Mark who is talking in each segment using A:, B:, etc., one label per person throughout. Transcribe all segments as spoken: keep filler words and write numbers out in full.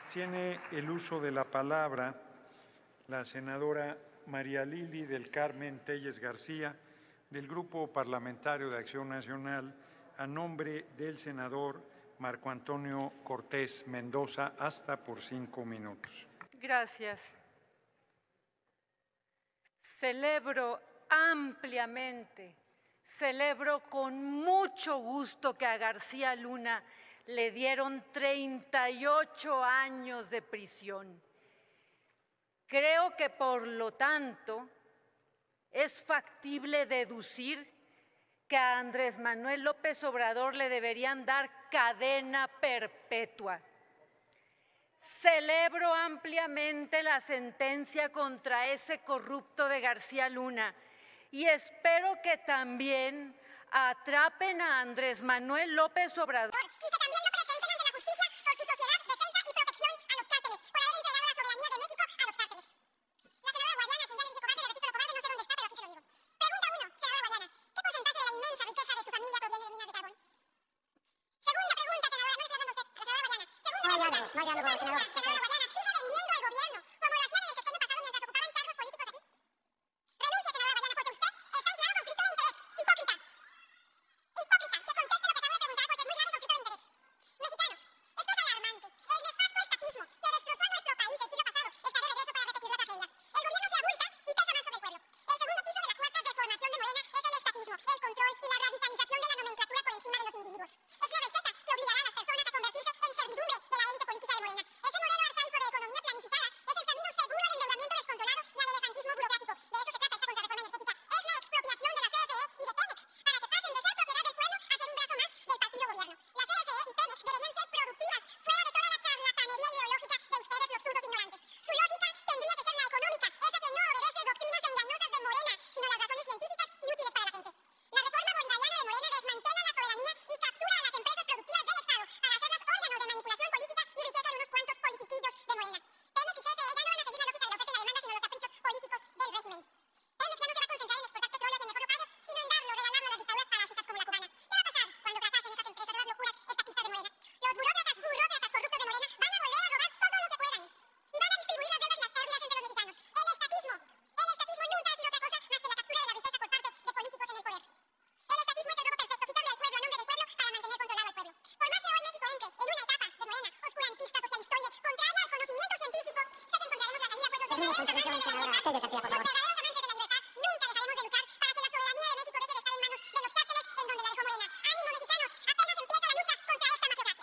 A: Tiene el uso de la palabra la senadora María Lili del Carmen Telles García, del Grupo Parlamentario de Acción Nacional, a nombre del senador Marco Antonio Cortés Mendoza, hasta por cinco minutos.
B: Gracias. Celebro ampliamente, celebro con mucho gusto que a García Luna le dieron treinta y ocho años de prisión. Creo que, por lo tanto, es factible deducir que a Andrés Manuel López Obrador le deberían dar cadena perpetua. Celebro ampliamente la sentencia contra ese corrupto de García Luna y espero que también atrapen a Andrés Manuel López Obrador.
C: Y que también lo presenten ante la justicia por su sociedad, defensa y protección a los cárteles, por haber entregado la soberanía de México a los cárteles. La senadora Guadiana, quien ya le dije cobarde, le repito lo cobarde, no sé dónde está, pero aquí se lo digo. Pregunta uno, senadora Guadiana, ¿qué porcentaje de la inmensa riqueza de su familia proviene de minas de carbón? Segunda pregunta, senadora, no le estoy hablando a usted, a la senadora Guadiana. Segunda
D: no,
C: pregunta,
D: no, no, no,
C: ¿su familia, senadora Guadiana, sigue vendiendo al gobierno como lo hacían en el sexenio pasado mientras ocupaban cargos políticos aquí? Renuncia, senadora Guadiana, porque usted está en claro conflicto de interés. Hipócrita. Hipócrita, que conteste lo que acabo de preguntar porque es muy grave conflicto de interés. Mexicanos, esto es alarmante. El nefasto estatismo que destrozó a nuestro país el siglo pasado está de regreso para repetir la tragedia. El gobierno se abulta y pesa más sobre el pueblo. El segundo piso de la cuarta deformación de Morena es el estatismo, el control y la radicalización de la nomenclatura por encima de los individuos. Es la receta que obligará a las personas a convertirse en servidumbre de la élite política de Morena. Ese modelo arcaico de economía planificada es el camino seguro al endeudamiento descontrolado y al elefantismo burocrático. De eso se trata esta contrarreforma energética. Es la expropiación de la C F E y de Pemex para que pasen de ser propiedad del pueblo a ser un brazo más del partido gobierno. La C F E y Pemex deberían ser productivas, fuera de toda la charlatanería ideológica de ustedes, los zurdos ignorantes. Su lógica tendría que ser la económica, esa que no obedece doctrinas engañosas de Morena, sino las razones científicas y útiles para la gente. La reforma bolivariana de Morena desmantela la soberanía y captura a las empresas productivas del Estado para hacerlas órganos de manipulación política y riqueza de unos cuantos politiquillos de Morena. Pemex y C F E ya no van a seguir la lógica de la oferta y la demanda, sino los caprichos políticos del régimen. Pemex ya no se va a concentrar en exportar petróleo a quien mejor lo pague, sino en darlo, regalarlo a las dictaduras parásitas como la cubana. ¿Qué va a pasar cuando fracasen esas empresas, esas locuras estatistas de Morena? Los burócratas, burócratas corruptos de Morena van a volver a robar todo lo que puedan y van a distribuir las deudas y las pérdidas entre los mexicanos. El estatismo, el estatismo nunca ha sido otra cosa más que la captura de la riqueza por parte de políticos en el poder. El estatismo es el robo perfecto, quitarle al pueblo a nombre del pueblo para mantener controlado al pueblo. Por más que hoy México entre en una etapa de Morena oscurantista, socialistoide, contraria al conocimiento científico, sé que encontraremos la salida, pues los verdaderos amantes de la libertad, los verdaderos amantes de la libertad, nunca dejaremos de luchar para que la soberanía de México deje de estar en manos de los cárteles en donde la dejó Morena. ¡Ánimo, mexicanos! Apenas empieza la lucha contra esta mafiocracia.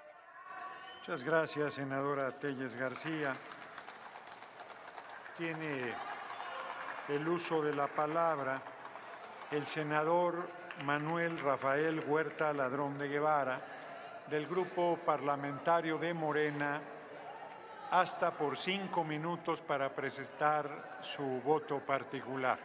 A: Muchas gracias, senadora Telles García. Tiene el uso de la palabra el senador Manuel Rafael Huerta Ladrón de Guevara, del Grupo Parlamentario de Morena, hasta por cinco minutos para presentar su voto particular.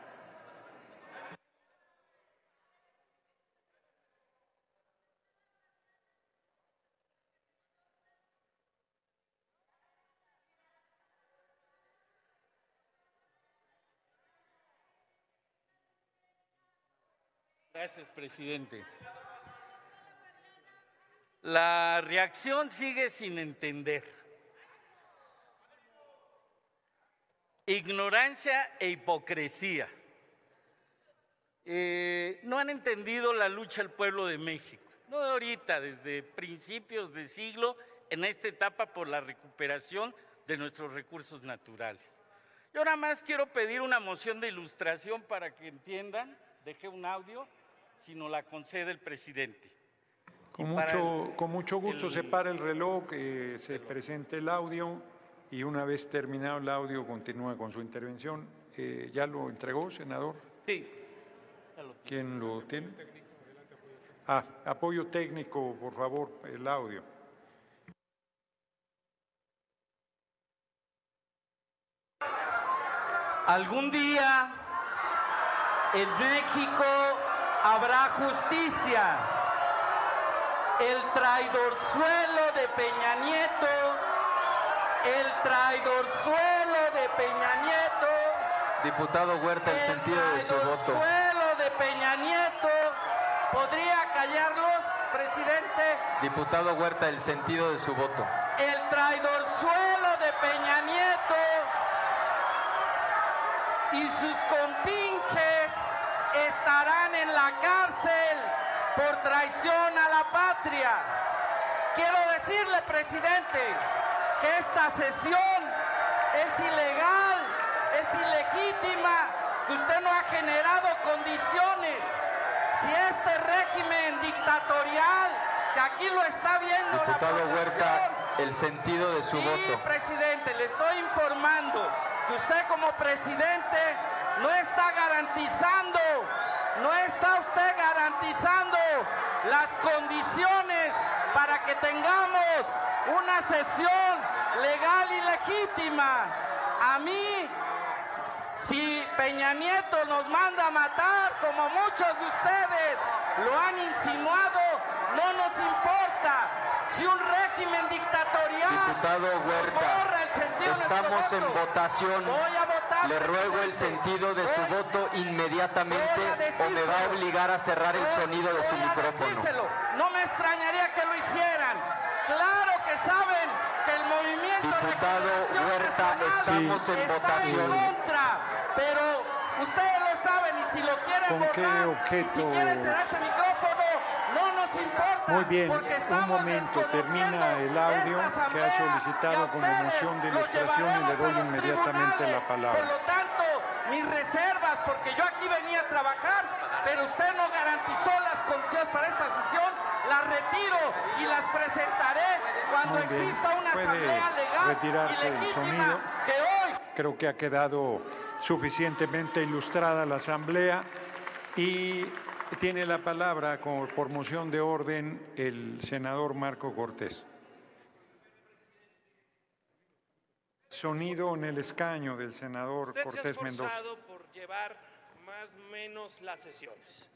E: Gracias, presidente. La reacción sigue sin entender. Ignorancia e hipocresía. Eh, no han entendido la lucha del pueblo de México. No de ahorita, desde principios de siglo, en esta etapa por la recuperación de nuestros recursos naturales. Yo nada más quiero pedir una moción de ilustración para que entiendan. Dejé un audio, si nos la concede el presidente.
A: Con mucho, con mucho gusto el, se para el reloj, eh, se reloj. presente el audio y una vez terminado el audio continúa con su intervención. Eh, ¿Ya lo entregó, senador?
E: Sí. Ya lo
A: ¿Quién lo tiene? Ah, apoyo técnico, por favor, el audio.
E: Algún día en México habrá justicia. El traidorzuelo de Peña Nieto, el traidorzuelo de Peña Nieto.
F: Diputado Huerta, el, el sentido de su voto.
E: El traidorzuelo de Peña Nieto, ¿podría callarlos, presidente?
F: Diputado Huerta, el sentido de su voto.
E: el traidorzuelo de Peña Nieto y sus compinches estarán en la cárcel por traición a la patria. Quiero decirle, presidente, que esta sesión es ilegal, es ilegítima, que usted no ha generado condiciones. Si este régimen dictatorial, que aquí lo está viendo la
F: Diputado
E: población,
F: Huerta, el sentido de su
E: sí,
F: voto.
E: presidente, le estoy informando que usted como presidente no está garantizando, no está usted garantizando las condiciones para que tengamos una sesión legal y legítima. A mí, si Peña Nieto nos manda a matar, como muchos de ustedes lo han insinuado, no nos importa. Si un régimen dictatorial
F: Diputado Huerta,
E: borra el sentido de
F: estamos
E: nuestro
F: en
E: voto,
F: votación.
E: voy a votar,
F: Le ruego el
E: presidente.
F: sentido de su
E: Voy-
F: voto inmediatamente
E: voy a
F: o me va a
E: decírselo.
F: obligar a cerrar el
E: Voy-
F: sonido de su
E: voy a
F: micrófono.
E: decírselo. No me extrañaría que lo hicieran. Claro que saben que el movimiento de
F: Diputado
E: Regeneración
F: Huerta,
E: Nacional
F: estamos en
E: está
F: votación.
E: en contra, pero ustedes lo saben y si lo quieren
A: ¿Con qué
E: borrar,
A: objetos?
E: y si quieren cerrar ese micrófono, no nos importa.
A: Muy bien,
E: porque
A: un
E: estamos
A: momento, termina el audio
E: esta
A: que ha
E: asamblea,
A: solicitado
E: y a
A: como
E: ustedes
A: moción de
E: los
A: ilustración y le
E: llevaremos
A: doy
E: a los
A: inmediatamente la
E: tribunales.
A: palabra.
E: Por lo tanto, mis reservas, porque yo aquí venía a trabajar, pero usted no garantizó las condiciones para esta sesión, las retiro y las presentaré cuando
A: Muy bien,
E: exista una
A: puede
E: asamblea legal
A: retirarse
E: y
A: el
E: legítima
A: sonido.
E: que hoy
A: Creo que ha quedado suficientemente ilustrada la asamblea y tiene la palabra con- por moción de orden el senador Marco Cortés. Sonido en el escaño del senador
D: Usted se ha
A: Cortés Mendoza.
D: esforzado por llevar más o menos las sesiones.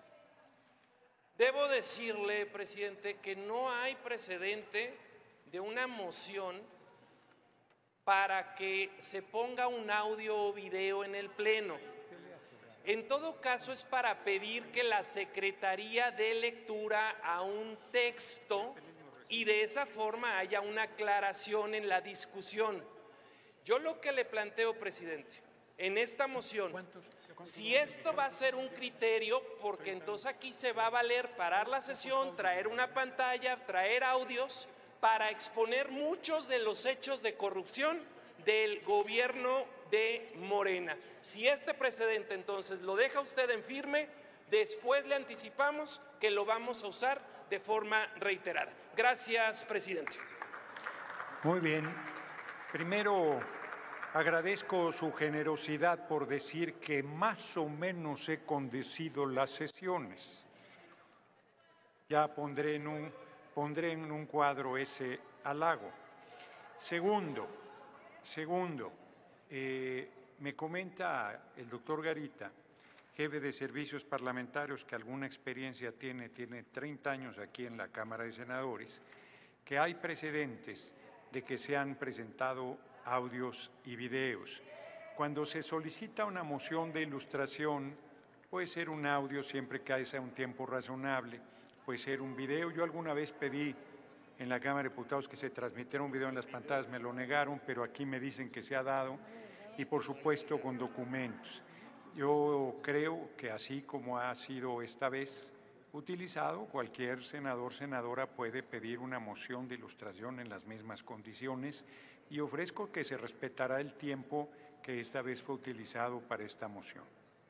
D: Debo decirle, presidente, que no hay precedente de una moción para que se ponga un audio o video en el Pleno. En todo caso, es para pedir que la Secretaría dé lectura a un texto y de esa forma haya una aclaración en la discusión. Yo lo que le planteo, presidente, en esta moción, si esto va a ser un criterio, porque entonces aquí se va a valer parar la sesión, traer una pantalla, traer audios para exponer muchos de los hechos de corrupción del gobierno de Morena. Si este precedente entonces lo deja usted en firme, después le anticipamos que lo vamos a usar de forma reiterada. Gracias, presidente.
A: Muy bien. Primero, agradezco su generosidad por decir que más o menos he conducido las sesiones. Ya pondré en un, pondré en un cuadro ese halago. Segundo, segundo, eh, me comenta el doctor Garita, jefe de servicios parlamentarios que alguna experiencia tiene, tiene treinta años aquí en la Cámara de Senadores, que hay precedentes de que se han presentado audios y videos. Cuando se solicita una moción de ilustración, puede ser un audio siempre que haya un tiempo razonable, puede ser un video. Yo alguna vez pedí en la Cámara de Diputados que se transmitiera un video en las pantallas, me lo negaron, pero aquí me dicen que se ha dado, y por supuesto con documentos. Yo creo que así como ha sido esta vez utilizado, cualquier senador, senadora puede pedir una moción de ilustración en las mismas condiciones y ofrezco que se respetará el tiempo que esta vez fue utilizado para esta moción.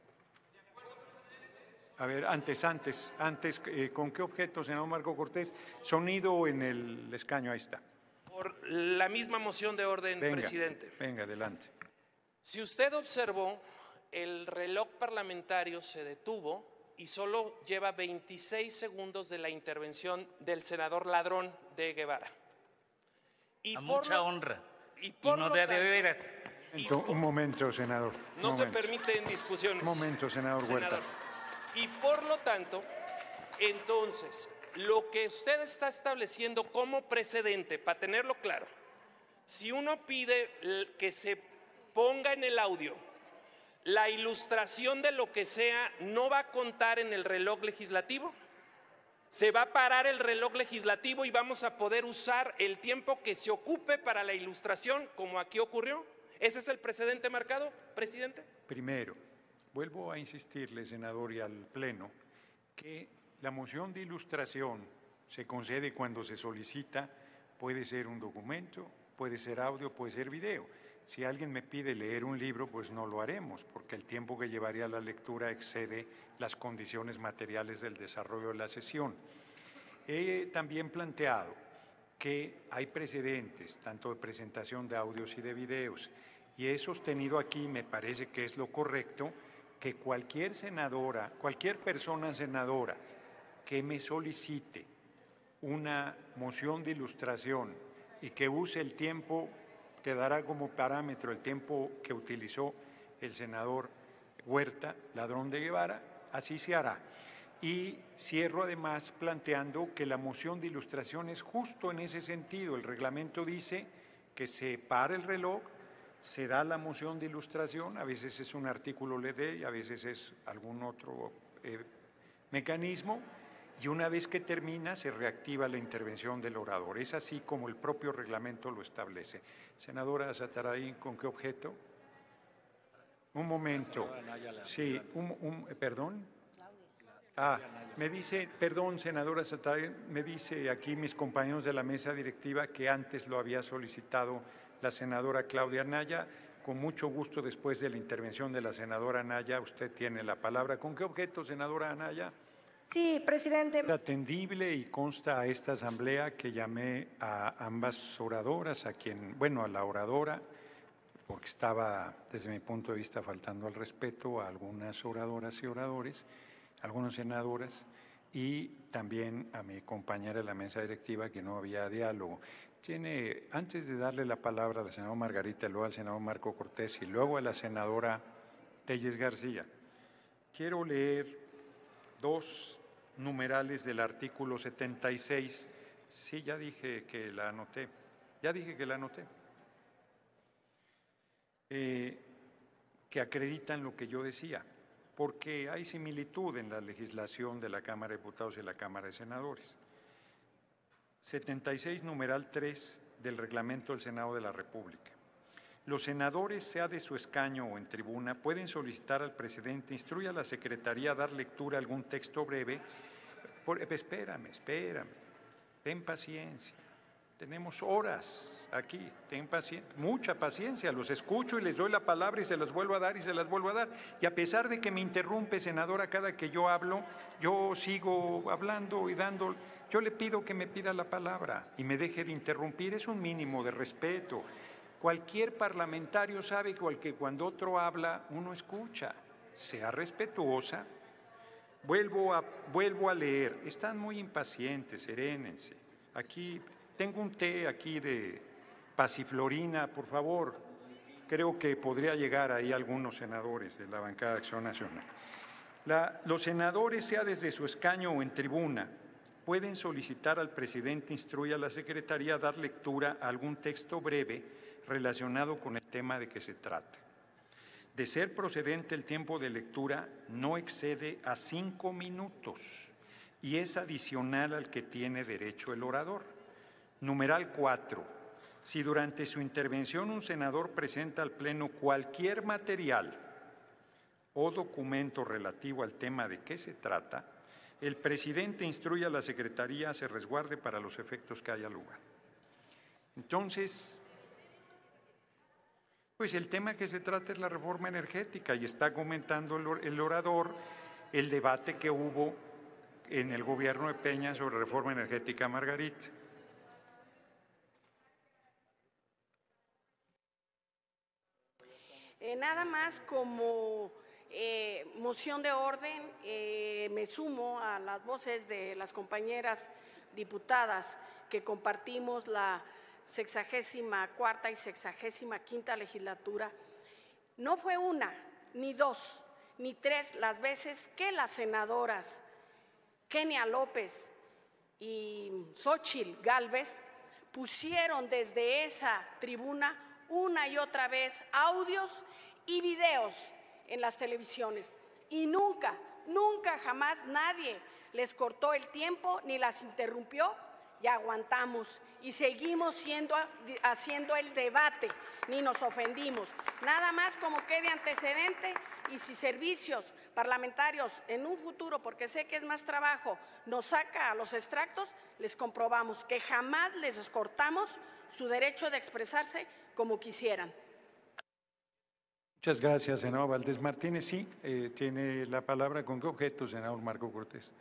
A: A ver, antes, antes, antes, eh, ¿con qué objeto, senador Marco Cortés? Sonido en el escaño, ahí está.
D: Por la misma moción de orden,
A: Venga,
D: presidente.
A: venga, adelante.
D: Si usted observó, el reloj parlamentario se detuvo y solo lleva veintiséis segundos de la intervención del senador Ladrón de Guevara. Y
E: A
D: por
E: mucha
D: lo-
E: honra.
D: y
E: Y
D: por
E: no
D: lo
E: de a de
D: tanto-
E: veras.
D: y
A: Ento- Un momento, senador.
D: no
A: un
D: se
A: momento.
D: permiten discusiones.
A: Un momento, senador Huerta.
D: Senador. Y por lo tanto, entonces, lo que usted está estableciendo como precedente, para tenerlo claro, si uno pide l- que se ponga en el audio la ilustración de lo que sea, ¿no va a contar en el reloj legislativo? Se va a parar el reloj legislativo y vamos a poder usar el tiempo que se ocupe para la ilustración, como aquí ocurrió. ¿Ese es el precedente marcado, presidente?
A: Primero, vuelvo a insistirle, senador, y al Pleno, que la moción de ilustración se concede cuando se solicita, puede ser un documento, puede ser audio, puede ser video. Si alguien me pide leer un libro, pues no lo haremos, porque el tiempo que llevaría la lectura excede las condiciones materiales del desarrollo de la sesión. He también planteado que hay precedentes, tanto de presentación de audios y de videos, y he sostenido aquí, me parece que es lo correcto, que cualquier senadora, cualquier persona senadora que me solicite una moción de ilustración y que use el tiempo, quedará como parámetro el tiempo que utilizó el senador Huerta, Ladrón de Guevara, así se hará. Y cierro además planteando que la moción de ilustración es justo en ese sentido. El reglamento dice que se para el reloj, se da la moción de ilustración, a veces es un artículo L D y a veces es algún otro eh, mecanismo, y una vez que termina se reactiva la intervención del orador. Es así como el propio reglamento lo establece. Senadora Sataray, ¿con qué objeto? Un momento. Sí, un, un, perdón. Ah, me dice, perdón, senadora Sataray, me dice aquí mis compañeros de la mesa directiva que antes lo había solicitado la senadora Claudia Anaya. Con mucho gusto, después de la intervención de la senadora Anaya, usted tiene la palabra. ¿Con qué objeto, senadora Anaya?
G: Sí, presidente.
A: Atendible, y consta a esta asamblea que llamé a ambas oradoras, a quien, bueno, a la oradora, porque estaba, desde mi punto de vista, faltando al respeto a algunas oradoras y oradores, algunas senadoras, y también a mi compañera de la mesa directiva, que no había diálogo. Tiene, antes de darle la palabra a la senadora Margarita, luego al senador Marco Cortés y luego a la senadora Telles García, quiero leer dos numerales del artículo setenta y seis. Sí, ya dije que la anoté, ya dije que la anoté, eh, que acreditan lo que yo decía, porque hay similitud en la legislación de la Cámara de Diputados y la Cámara de Senadores. setenta y seis, numeral tres del Reglamento del Senado de la República. Los senadores, sea de su escaño o en tribuna, pueden solicitar al presidente, instruya a la Secretaría a dar lectura a algún texto breve. Por, espérame, espérame, ten paciencia. Tenemos horas aquí, ten paciencia, mucha paciencia. Los escucho y les doy la palabra y se las vuelvo a dar y se las vuelvo a dar. Y a pesar de que me interrumpe, senadora, cada que yo hablo, yo sigo hablando y dando. Yo le pido que me pida la palabra y me deje de interrumpir. Es un mínimo de respeto. Cualquier parlamentario sabe que cuando otro habla, uno escucha. Sea respetuosa. Vuelvo a, vuelvo a leer. Están muy impacientes, serénense. Aquí tengo un té aquí de pasiflorina, por favor. Creo que podría llegar ahí algunos senadores de la bancada de Acción Nacional. La, los senadores, sea desde su escaño o en tribuna, pueden solicitar al presidente instruya a la Secretaría a dar lectura a algún texto breve relacionado con el tema de que se trata. De ser procedente, el tiempo de lectura no excede a cinco minutos y es adicional al que tiene derecho el orador. Numeral cuatro. Si durante su intervención un senador presenta al Pleno cualquier material o documento relativo al tema de que se trata, el presidente instruye a la Secretaría a se resguarde para los efectos que haya lugar. Entonces, pues el tema que se trata es la reforma energética y está comentando el orador el debate que hubo en el gobierno de Peña sobre reforma energética, Margarita.
G: Eh, nada más como eh, moción de orden, eh, me sumo a las voces de las compañeras diputadas que compartimos la sexagésima cuarta y sexagésima quinta legislatura. No fue una, ni dos, ni tres las veces que las senadoras Kenia López y Xóchitl Gálvez pusieron desde esa tribuna una y otra vez audios y videos en las televisiones. Y nunca, nunca jamás nadie les cortó el tiempo ni las interrumpió y aguantamos y seguimos siendo, haciendo el debate, ni nos ofendimos. Nada más como quede antecedente, y si servicios parlamentarios en un futuro, porque sé que es más trabajo, nos saca a los extractos, les comprobamos que jamás les cortamos su derecho de expresarse como quisieran.
A: Muchas gracias, senador Valdés Martínez. Sí, eh, tiene la palabra. ¿Con qué objeto, senador Marco Cortés?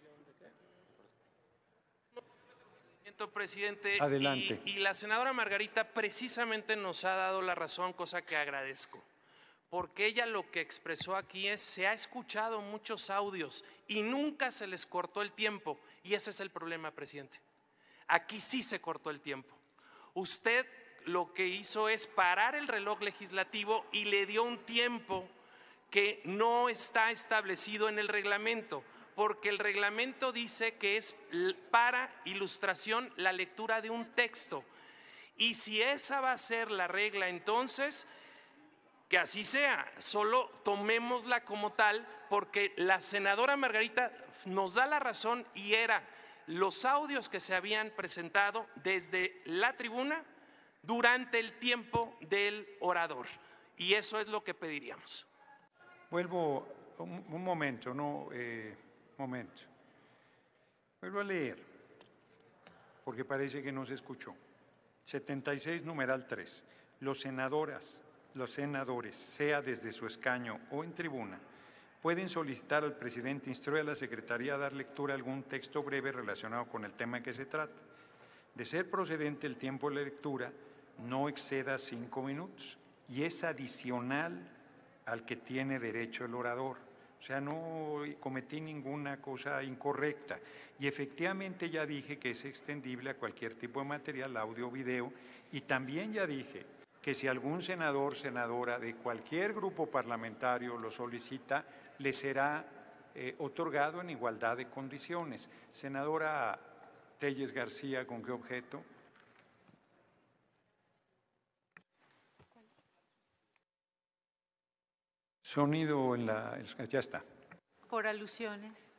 D: Presidente,
A: adelante.
D: Y, y la senadora Margarita precisamente nos ha dado la razón, cosa que agradezco, porque ella lo que expresó aquí es, se ha escuchado muchos audios y nunca se les cortó el tiempo, y ese es el problema, presidente. Aquí sí se cortó el tiempo. Usted lo que hizo es parar el reloj legislativo y le dio un tiempo que no está establecido en el reglamento, porque el reglamento dice que es para ilustración la lectura de un texto. Y si esa va a ser la regla, entonces, que así sea, solo tomémosla como tal, porque la senadora Margarita nos da la razón y era los audios que se habían presentado desde la tribuna durante el tiempo del orador. Y eso es lo que pediríamos.
A: Vuelvo un, un momento, no... Eh... Momento. Vuelvo a leer, porque parece que no se escuchó. setenta y seis, numeral tres. Los senadoras, los senadores, sea desde su escaño o en tribuna, pueden solicitar al presidente instruir a la Secretaría a dar lectura a algún texto breve relacionado con el tema que se trata. De ser procedente, el tiempo de la lectura no exceda cinco minutos y es adicional al que tiene derecho el orador. O sea, no cometí ninguna cosa incorrecta. Y efectivamente ya dije que es extendible a cualquier tipo de material, audio o video. Y también ya dije que si algún senador, senadora de cualquier grupo parlamentario lo solicita, le será eh, otorgado en igualdad de condiciones. Senadora Telles García, ¿con qué objeto? Sonido en la... ya está.
B: Por alusiones.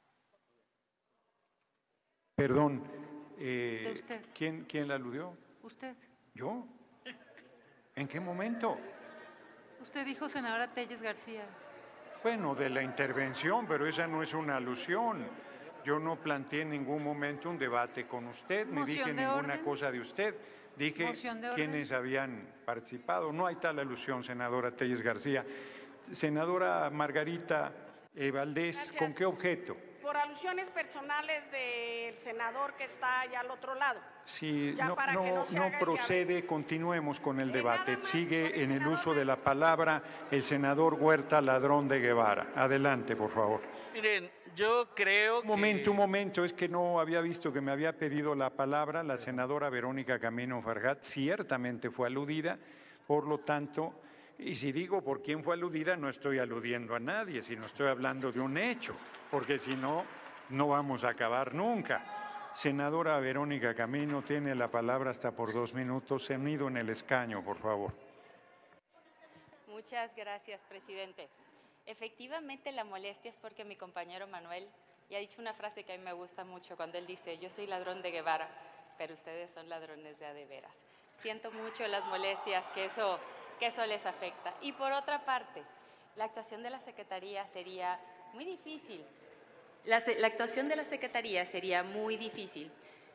A: Perdón. Eh,
B: ¿De usted?
A: ¿quién, ¿Quién la aludió?
B: ¿Usted?
A: ¿Yo? ¿En qué momento?
B: Usted dijo senadora Telles García.
A: Bueno, de la intervención, pero esa no es una alusión. Yo no planteé en ningún momento un debate con usted, ni dije ninguna
B: orden?
A: cosa de usted. Dije quiénes habían participado. No hay tal alusión, senadora Telles García. Senadora Margarita eh, Valdés,
G: Gracias.
A: ¿Con qué objeto?
G: Por alusiones personales del senador que está allá al otro lado.
A: Si
G: Ya
A: no,
G: para
A: no,
G: que no se
A: no
G: haga el
A: procede,
G: diabetes.
A: continuemos con el
G: Eh,
A: debate.
G: nada más
A: Sigue
G: con el
A: en el
G: senador
A: uso de la palabra el senador Huerta Ladrón de Guevara. Adelante, por favor.
E: Miren, yo creo
A: Un momento,
E: que...
A: un momento, es que no había visto que me había pedido la palabra la senadora Verónica Camino Farjat, ciertamente fue aludida, por lo tanto, y si digo por quién fue aludida, no estoy aludiendo a nadie, sino estoy hablando de un hecho, porque si no, no vamos a acabar nunca. Senadora Verónica Camino tiene la palabra hasta por dos minutos, sonido en el escaño, por favor.
H: Muchas gracias, presidente. Efectivamente, la molestia es porque mi compañero Manuel ya ha dicho una frase que a mí me gusta mucho cuando él dice: yo soy ladrón de Guevara, pero ustedes son ladrones de a de veras. Siento mucho las molestias que eso, que eso les afecta. Y por otra parte, la actuación de la Secretaría sería muy difícil. La, la actuación de la Secretaría sería muy difícil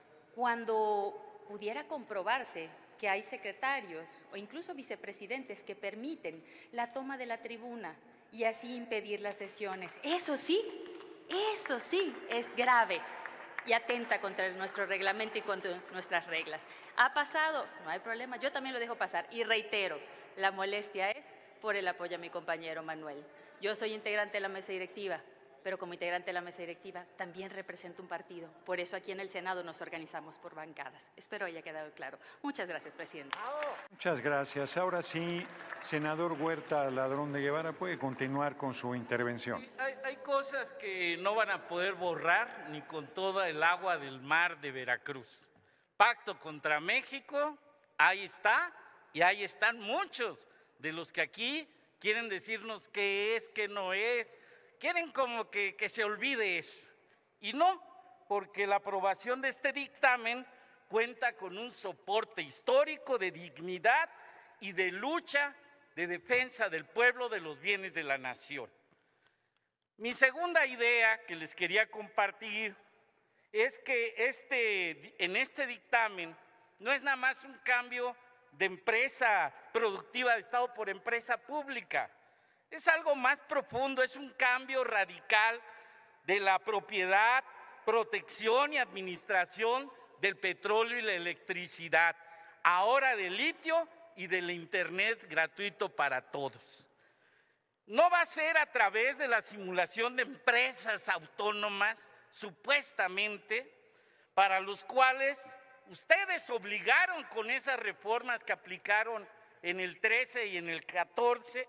H: cuando pudiera comprobarse que hay secretarios o incluso vicepresidentes que permiten la toma de la tribuna y así impedir las sesiones. Eso sí, eso sí es grave y atenta contra nuestro reglamento y contra nuestras reglas. Ha pasado, no hay problema, yo también lo dejo pasar y reitero, la molestia es por el apoyo a mi compañero Manuel. Yo soy integrante de la mesa directiva, pero como integrante de la mesa directiva también represento un partido. Por eso aquí en el Senado nos organizamos por bancadas. Espero haya quedado claro. Muchas gracias, presidente.
A: Muchas gracias. Ahora sí, senador Huerta Ladrón de Guevara, puede continuar con su intervención.
E: Hay, hay cosas que no van a poder borrar ni con toda el agua del mar de Veracruz. Pacto contra México, ahí está, y ahí están muchos de los que aquí quieren decirnos qué es, qué no es. Quieren como que, que se olvide eso. Y no, porque la aprobación de este dictamen cuenta con un soporte histórico de dignidad y de lucha de defensa del pueblo de los bienes de la nación. Mi segunda idea que les quería compartir es que este, en este dictamen no es nada más un cambio de empresa productiva de Estado por empresa pública. Es algo más profundo, es un cambio radical de la propiedad, protección y administración del petróleo y la electricidad, ahora del litio y del internet gratuito para todos. No va a ser a través de la simulación de empresas autónomas, supuestamente, para los cuales ustedes obligaron con esas reformas que aplicaron en el trece y en el catorce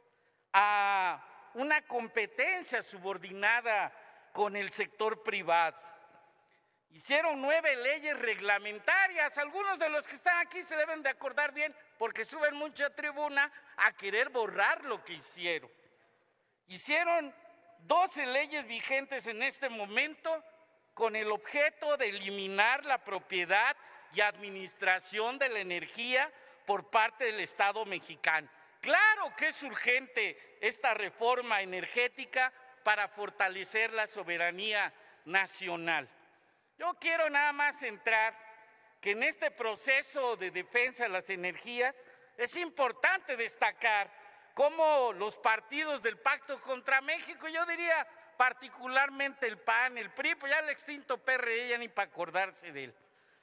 E: a una competencia subordinada con el sector privado. Hicieron nueve leyes reglamentarias. Algunos de los que están aquí se deben de acordar bien porque suben mucha tribuna a querer borrar lo que hicieron. Hicieron doce leyes vigentes en este momento con el objeto de eliminar la propiedad y administración de la energía por parte del Estado mexicano. Claro que es urgente esta reforma energética para fortalecer la soberanía nacional. Yo quiero nada más centrar que en este proceso de defensa de las energías es importante destacar cómo los partidos del Pacto contra México, yo diría particularmente el P A N, el P R I, pues ya el extinto P R D, ya ni para acordarse de él,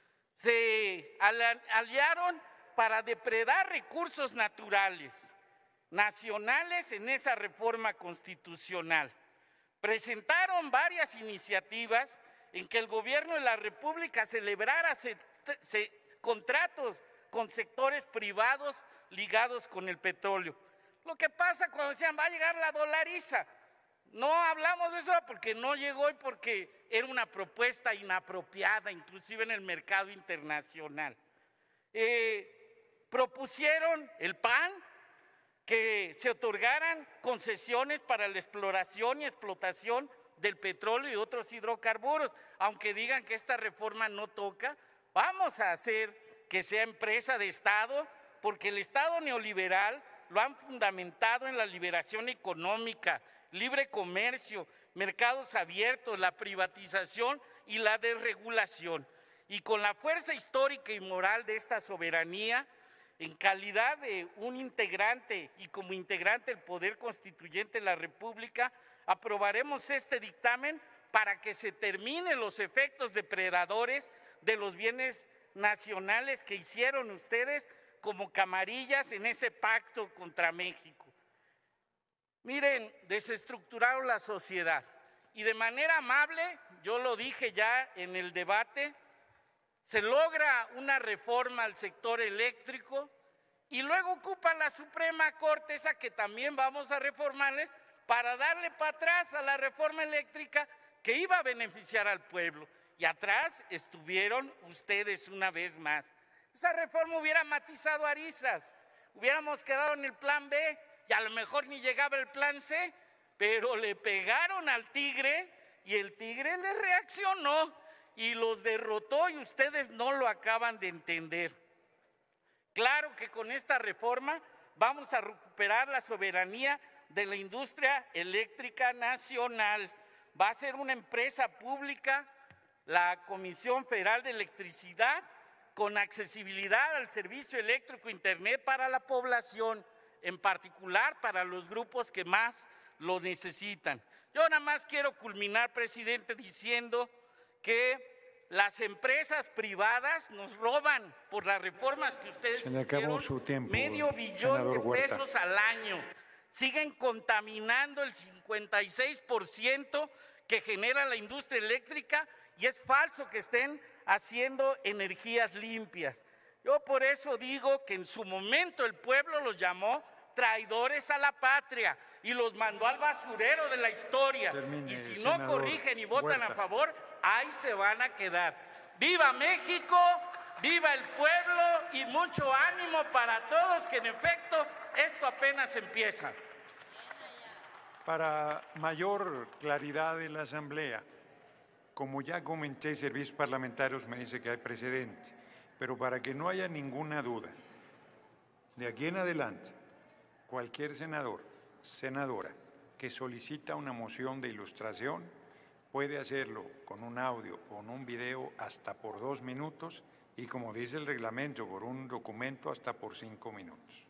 E: se aliaron para depredar recursos naturales nacionales en esa reforma constitucional. Presentaron varias iniciativas en que el gobierno de la República celebrara se, se, contratos con sectores privados ligados con el petróleo. Lo que pasa cuando decían va a llegar la dolariza, no hablamos de eso porque no llegó y porque era una propuesta inapropiada, inclusive en el mercado internacional. Eh, propusieron el P A N que se otorgaran concesiones para la exploración y explotación del petróleo y otros hidrocarburos. Aunque digan que esta reforma no toca, vamos a hacer que sea empresa de Estado, porque el Estado neoliberal lo han fundamentado en la liberación económica, libre comercio, mercados abiertos, la privatización y la desregulación. Y con la fuerza histórica y moral de esta soberanía, en calidad de un integrante y como integrante del Poder Constituyente de la República, aprobaremos este dictamen para que se terminen los efectos depredadores de los bienes nacionales que hicieron ustedes como camarillas en ese pacto contra México. Miren, desestructuraron la sociedad y de manera amable, yo lo dije ya en el debate, se logra una reforma al sector eléctrico y luego ocupa la Suprema Corte, esa que también vamos a reformarles, para darle para atrás a la reforma eléctrica que iba a beneficiar al pueblo. Y atrás estuvieron ustedes una vez más. Esa reforma hubiera matizado arisas, hubiéramos quedado en el plan B y a lo mejor ni llegaba el plan C, pero le pegaron al tigre y el tigre le reaccionó y los derrotó y ustedes no lo acaban de entender. Claro que con esta reforma vamos a recuperar la soberanía de la industria eléctrica nacional. Va a ser una empresa pública, la Comisión Federal de Electricidad, con accesibilidad al servicio eléctrico internet para la población, en particular para los grupos que más lo necesitan. Yo nada más quiero culminar, presidente, diciendo que las empresas privadas nos roban por las reformas que ustedes
A: Se le acabó
E: hicieron
A: su tiempo,
E: medio billón
A: senador
E: de
A: Huerta.
E: pesos al año. Siguen contaminando el cincuenta y seis por ciento que genera la industria eléctrica y es falso que estén haciendo energías limpias. Yo por eso digo que en su momento el pueblo los llamó traidores a la patria y los mandó al basurero de la historia.
A: Termine,
E: y si no
A: senador
E: corrigen y votan
A: Huerta.
E: a favor, ahí se van a quedar. ¡Viva México! ¡Viva el pueblo! Y mucho ánimo para todos, que en efecto esto apenas empieza.
A: Para mayor claridad en la Asamblea, Como ya comenté, Servicios Parlamentarios me dice que hay precedente, pero para que no haya ninguna duda, de aquí en adelante, cualquier senador, senadora que solicita una moción de ilustración puede hacerlo con un audio o con un video hasta por dos minutos y, como dice el reglamento, por un documento hasta por cinco minutos.